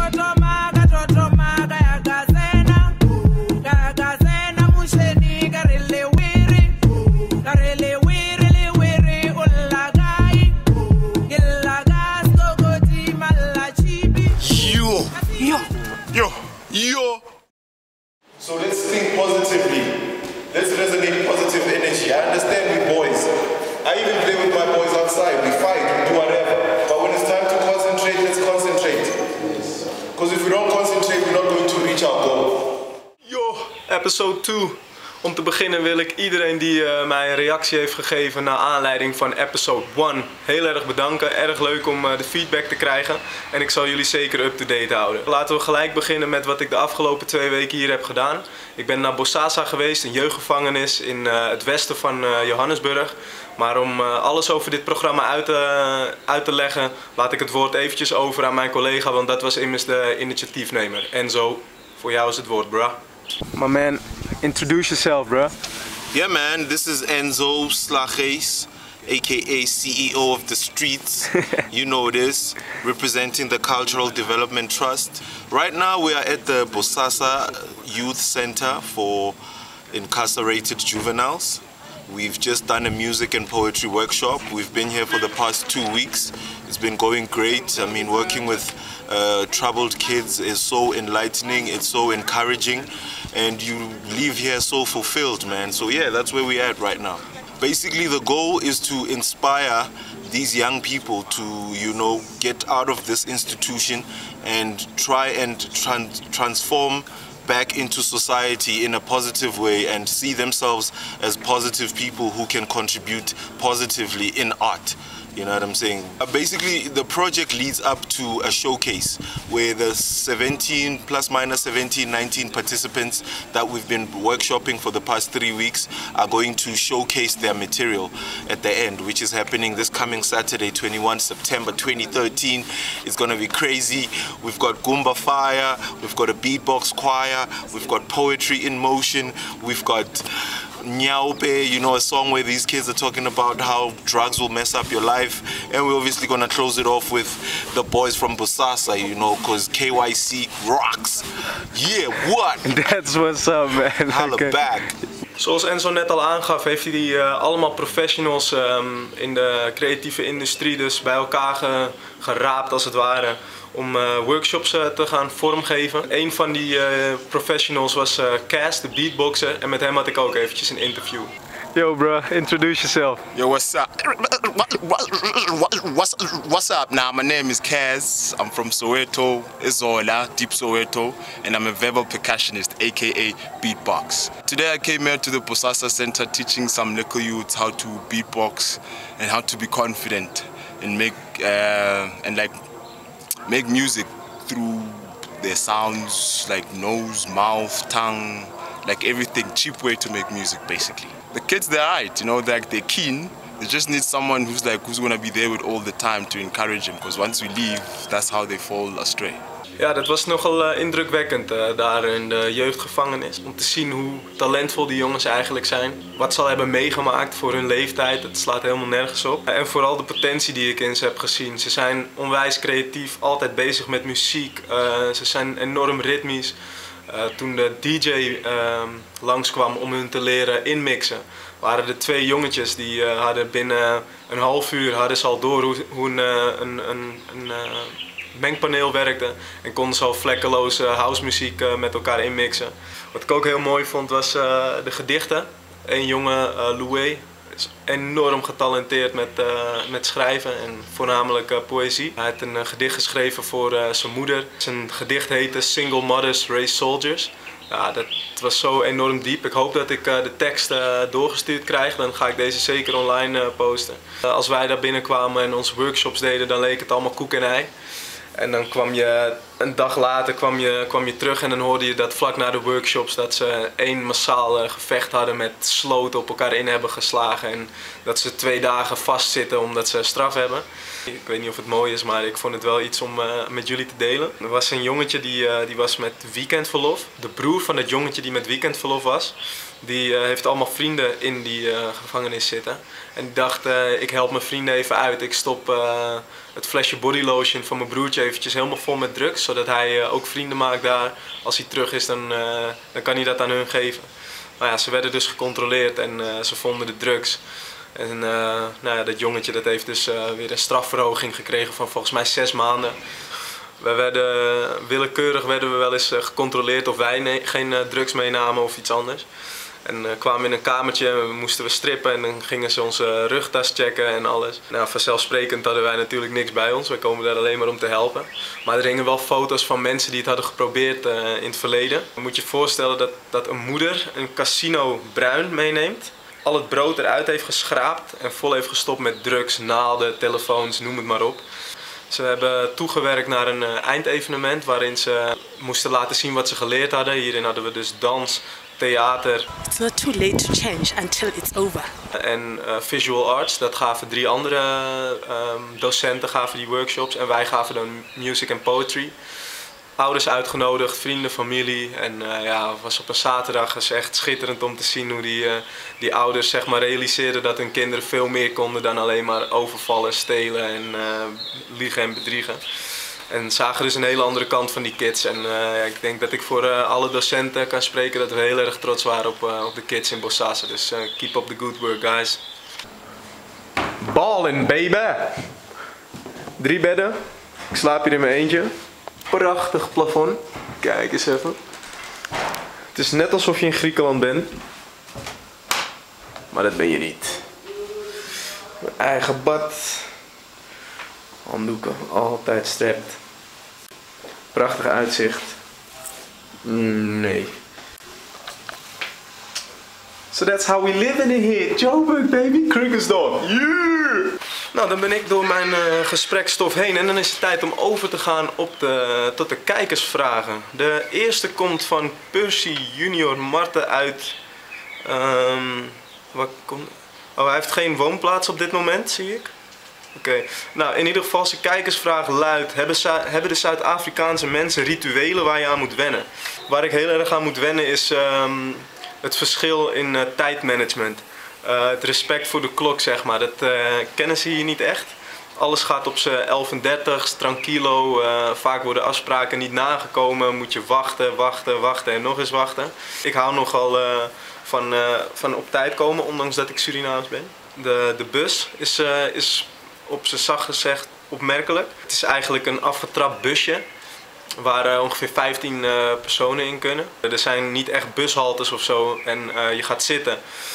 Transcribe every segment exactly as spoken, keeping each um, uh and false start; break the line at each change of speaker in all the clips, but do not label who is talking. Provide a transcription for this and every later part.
Yo, yo. So let's think positively. Let's resonate positive energy. I understand we boys. I even play with my boys outside. We fight, we do whatever. But when it's time to concentrate, let's concentrate. Because if we don't concentrate, we're not going to reach our goal.
Yo, episode two. Om te beginnen wil ik iedereen die uh, mij een reactie heeft gegeven naar aanleiding van episode one heel erg bedanken. Erg leuk om uh, de feedback te krijgen en ik zal jullie zeker up-to-date houden. Laten we gelijk beginnen met wat ik de afgelopen twee weken hier heb gedaan. Ik ben naar Bosasa geweest, een jeugdgevangenis in uh, het westen van uh, Johannesburg. Maar om uh, alles over dit programma uit te, uh, uit te leggen, laat ik het woord eventjes over aan mijn collega, want dat was immers de initiatiefnemer. Enzo, voor jou is het woord, bruh. My man, introduce yourself, bro.
Yeah, man, this is Enzo Slagees, aka C E O of the streets. You know this, representing the Cultural Development Trust. Right now we are at the Bosasa Youth Center for incarcerated juveniles. We've just done a music and poetry workshop. We've been here for the past two weeks. It's been going great. I mean, working with uh, troubled kids is so enlightening, it's so encouraging, and you leave here so fulfilled, man. So yeah, that's where we're at right now. Basically, the goal is to inspire these young people to, you know, get out of this institution and try and trans transform back into society in a positive way and see themselves as positive people who can contribute positively in art. You know what I'm saying? Uh, basically, the project leads up to a showcase where the seventeen, plus minus seventeen, nineteen participants that we've been workshopping for the past three weeks are going to showcase their material at the end, which is happening this coming Saturday, twenty-first September twenty thirteen. It's gonna be crazy. We've got Goomba Fire, we've got a beatbox choir, we've got poetry in motion, we've got Nyaupe, you know, a song where these kids are talking about how drugs will mess up your life, and we're obviously gonna close it off with the boys from Bosasa, you know, because K Y C rocks. Yeah, what?
That's what's up, man.
Holla
Okay.
back.
Zoals Enzo net al aangaf, heeft hij die, uh, allemaal professionals um, in de creatieve industrie dus bij elkaar ge, geraapt als het ware. Om uh, workshops uh, te gaan vormgeven. Een van die uh, professionals was uh, Cass, de beatboxer, en met hem had ik ook eventjes een interview. Yo bro, introduce yourself.
Yo, what's up? What's, what's up now? My name is Kaz. I'm from Soweto, Izola, Deep Soweto, and I'm a verbal percussionist, aka beatbox. Today I came here to the Bosasa Center teaching some little youths how to beatbox and how to be confident and make uh, and like make music through their sounds, like nose, mouth, tongue, like everything. Cheap way to make music, basically. The kids, they're right, you know, they're, they're keen. They just need someone who's like who's gonna be there with all the time to encourage them. Because once we leave, that's how they fall astray.
Ja, dat was nogal uh, indrukwekkend uh, daar in de jeugdgevangenis. Om te zien hoe talentvol die jongens eigenlijk zijn. Wat ze al hebben meegemaakt voor hun leeftijd, het slaat helemaal nergens op. En vooral de potentie die ik in ze heb gezien. Ze zijn onwijs creatief, altijd bezig met muziek. Uh, ze zijn enorm ritmisch. Uh, toen de D J uh, langskwam om hun te leren inmixen, waren er twee jongetjes die uh, hadden binnen een half uur hadden ze al door hoe, hoe een, een, een, een uh, mengpaneel werkte en konden ze al vlekkeloos uh, housemuziek uh, met elkaar inmixen. Wat ik ook heel mooi vond was uh, de gedichten. Een jongen, uh, Loué, is enorm getalenteerd met, uh, met schrijven en voornamelijk uh, poëzie. Hij heeft een uh, gedicht geschreven voor uh, zijn moeder. Zijn gedicht heette Single Mothers Raise Soldiers. Ja, dat was zo enorm diep. Ik hoop dat ik uh, de tekst uh, doorgestuurd krijg. Dan ga ik deze zeker online uh, posten. Uh, als wij daar binnenkwamen en onze workshops deden, dan leek het allemaal koek en ei. En dan kwam je, een dag later kwam je, kwam je terug en dan hoorde je dat vlak na de workshops dat ze één massaal uh, gevecht hadden met sloten op elkaar in hebben geslagen. En dat ze twee dagen vastzitten omdat ze straf hebben. Ik weet niet of het mooi is, maar ik vond het wel iets om uh, met jullie te delen. Er was een jongetje die, uh, die was met weekendverlof. De broer van het jongetje die met weekendverlof was, die uh, heeft allemaal vrienden in die uh, gevangenis zitten. En die dacht, uh, ik help mijn vrienden even uit. Ik stop uh, het flesje bodylotion van mijn broertje eventjes helemaal vol met drugs, zodat hij uh, ook vrienden maakt daar. Als hij terug is, dan, uh, dan kan hij dat aan hun geven. Maar ja, ze werden dus gecontroleerd en uh, ze vonden de drugs. En uh, nou ja, dat jongetje dat heeft dus uh, weer een strafverhoging gekregen van volgens mij zes maanden. We werden, willekeurig werden we wel eens uh, gecontroleerd of wij geen uh, drugs meenamen of iets anders. En uh, kwamen in een kamertje en moesten we strippen en dan gingen ze onze rugtas checken en alles. Nou, vanzelfsprekend hadden wij natuurlijk niks bij ons, wij komen daar alleen maar om te helpen. Maar er hingen wel foto's van mensen die het hadden geprobeerd uh, in het verleden. Je moet je voorstellen dat, dat een moeder een casino bruin meeneemt, al het brood eruit heeft geschraapt en vol heeft gestopt met drugs, naalden, telefoons, noem het maar op. Ze hebben toegewerkt naar een uh, eindevenement waarin ze moesten laten zien wat ze geleerd hadden. Hierin hadden we dus dans, theater.
It's not too late to change until it's over.
En uh, visual arts, dat gaven drie andere uh, um, docenten gaven die workshops en wij gaven dan music en poetry. Ouders uitgenodigd, vrienden, familie en uh, ja, het was op een zaterdag. Het is echt schitterend om te zien hoe die, uh, die ouders zeg maar realiseerden dat hun kinderen veel meer konden dan alleen maar overvallen, stelen en uh, liegen en bedriegen. En zagen dus een hele andere kant van die kids. En uh, ik denk dat ik voor uh, alle docenten kan spreken dat we heel erg trots waren op, uh, op de kids in Bosasa. Dus uh, keep up the good work, guys. Ballin', baby! Drie bedden. Ik slaap hier in mijn eentje. Prachtig plafond. Kijk eens even. Het is net alsof je in Griekenland bent. Maar dat ben je niet. Mijn eigen bad. Handdoeken, altijd strapped. Prachtig uitzicht. Nee. So that's how we live in here. Joburg, baby. Krugersdorp. Yeah! Nou, dan ben ik door mijn uh, gesprekstof heen en dan is het tijd om over te gaan op de, tot de kijkersvragen. De eerste komt van Percy Junior Marten uit... Um, wat komt... Oh, hij heeft geen woonplaats op dit moment, zie ik. Oké, okay. Nou in ieder geval zijn kijkersvraag luidt: hebben, hebben de Zuid-Afrikaanse mensen rituelen waar je aan moet wennen? Waar ik heel erg aan moet wennen is um, het verschil in uh, tijdmanagement. Uh, het respect voor de klok, zeg maar, dat uh, kennen ze hier niet echt. Alles gaat op z'n elf en dertig, tranquilo, uh, vaak worden afspraken niet nagekomen, moet je wachten, wachten, wachten en nog eens wachten. Ik hou nogal uh, van, uh, van op tijd komen, ondanks dat ik Surinaams ben. De, de bus is, uh, is op z'n zacht gezegd opmerkelijk. Het is eigenlijk een afgetrapt busje waar uh, ongeveer vijftien uh, personen in kunnen. Er zijn niet echt bushaltes of zo en uh, je gaat zitten.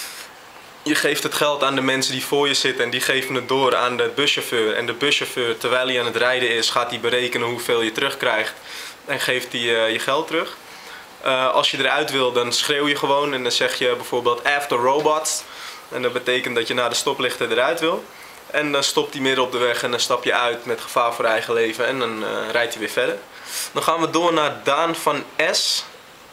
Je geeft het geld aan de mensen die voor je zitten en die geven het door aan de buschauffeur. En de buschauffeur, terwijl hij aan het rijden is, gaat hij berekenen hoeveel je terugkrijgt en geeft hij uh, je geld terug. Uh, als je eruit wil, dan schreeuw je gewoon en dan zeg je bijvoorbeeld after robots. En dat betekent dat je naar de stoplichten eruit wil. En dan stopt hij midden op de weg en dan stap je uit met gevaar voor eigen leven en dan uh, rijdt hij weer verder. Dan gaan we door naar Daan van S,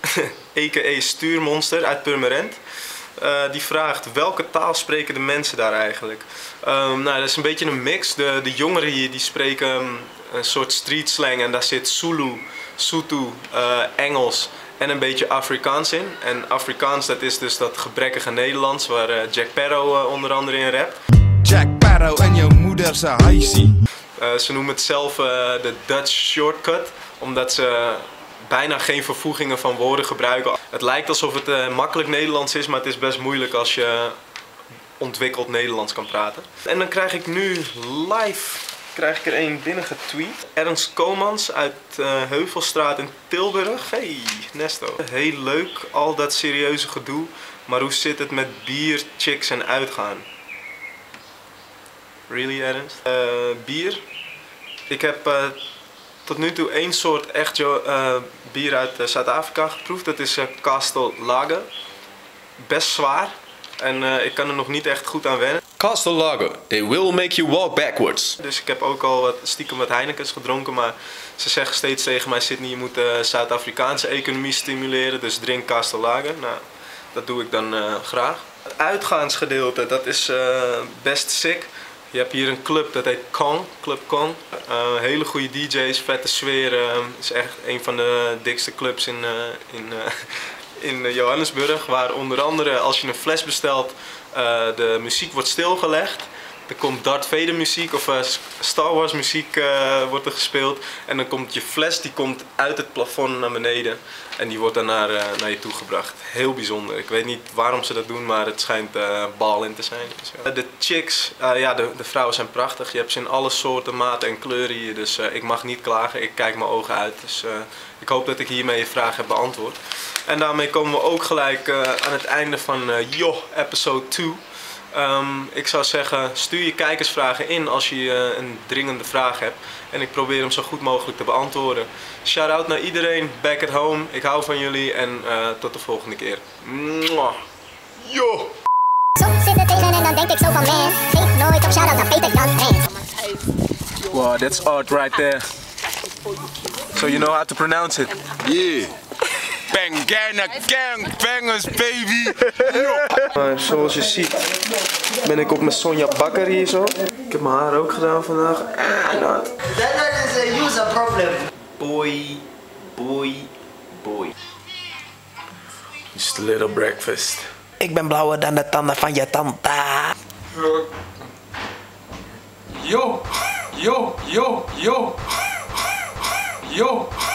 a k a Stuurmonster uit Purmerend. Uh, die vraagt: welke taal spreken de mensen daar eigenlijk? Um, nou, dat is een beetje een mix. De, de jongeren hier die spreken um, een soort street slang en daar zit Zulu, Sotho, uh, Engels en een beetje Afrikaans in. En Afrikaans, dat is dus dat gebrekkige Nederlands waar uh, Jack Sparrow uh, onder andere in rapt.
Jack Sparrow en je moeder zijn huisie.
Uh, ze noemen het zelf uh, de Dutch shortcut, omdat ze bijna geen vervoegingen van woorden gebruiken. Het lijkt alsof het uh, makkelijk Nederlands is, maar het is best moeilijk als je ontwikkeld Nederlands kan praten. En dan krijg ik nu live krijg ik er een binnengetweet. Ernst Komans uit uh, Heuvelstraat in Tilburg. Hey, Nesto. Heel leuk, al dat serieuze gedoe. Maar hoe zit het met bier, chicks en uitgaan? Really, Ernst? Uh, bier. Ik heb uh, tot nu toe één soort echt uh, bier uit uh, Zuid-Afrika geproefd. Dat is uh, Castle Lager. Best zwaar. En uh, ik kan er nog niet echt goed aan wennen.
Castle Lager, they will make you walk backwards.
Dus ik heb ook al wat, stiekem wat Heinekens gedronken, maar ze zeggen steeds tegen mij: Sydney, je moet de Zuid-Afrikaanse economie stimuleren, dus drink Castle Lager. Nou, dat doe ik dan uh, graag. Het uitgaansgedeelte, dat is uh, best sick. Je hebt hier een club, dat heet Kong, Club Kong. Uh, hele goede D J's, vette sfeer. Het uh, is echt een van de dikste clubs in, uh, in, uh, in Johannesburg. Waar onder andere als je een fles bestelt, uh, de muziek wordt stilgelegd. Er komt Darth Vader muziek of uh, Star Wars muziek uh, wordt er gespeeld. En dan komt je fles, die komt uit het plafond naar beneden. En die wordt dan naar, uh, naar je toe gebracht. Heel bijzonder. Ik weet niet waarom ze dat doen, maar het schijnt uh, bal in te zijn. Dus, uh, de chicks, uh, ja, de, de vrouwen zijn prachtig. Je hebt ze in alle soorten, maten en kleuren hier. Dus uh, ik mag niet klagen. Ik kijk mijn ogen uit. Dus uh, ik hoop dat ik hiermee je vraag heb beantwoord. En daarmee komen we ook gelijk uh, aan het einde van uh, Yo, episode twee. Um, ik zou zeggen, stuur je kijkersvragen in als je uh, een dringende vraag hebt. En ik probeer hem zo goed mogelijk te beantwoorden. Shout-out naar iedereen, back at home. Ik hou van jullie en uh, tot de volgende keer. Mwah. Yo!
Zo zit het tegen en dan denk ik zo van man, geef nooit op, shout-out naar Peter Jan Heen.
Wow, that's art right there. So you know how to pronounce it?
Yeah. Bangana gang bangers, baby.
Maar zoals je ziet ben ik op mijn Sonja Bakker hier zo. Ik heb mijn haar ook gedaan vandaag.
That is a user problem.
Boy, boy, boy. Just a little breakfast.
Ik ben blauwer dan de tanden van je tante.
Yo, yo, yo, yo, yo.